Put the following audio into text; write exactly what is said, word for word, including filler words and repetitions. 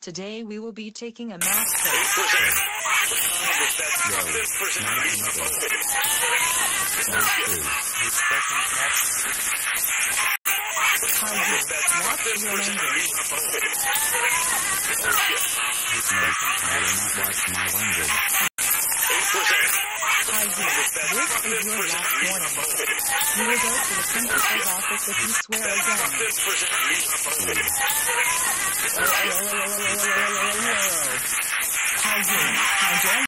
Today we will be taking a math quiz. How you? What's your language? No, I will not watch my language. How you? This is your last warning. You will go to the principal's office if you swear again. How you? How dare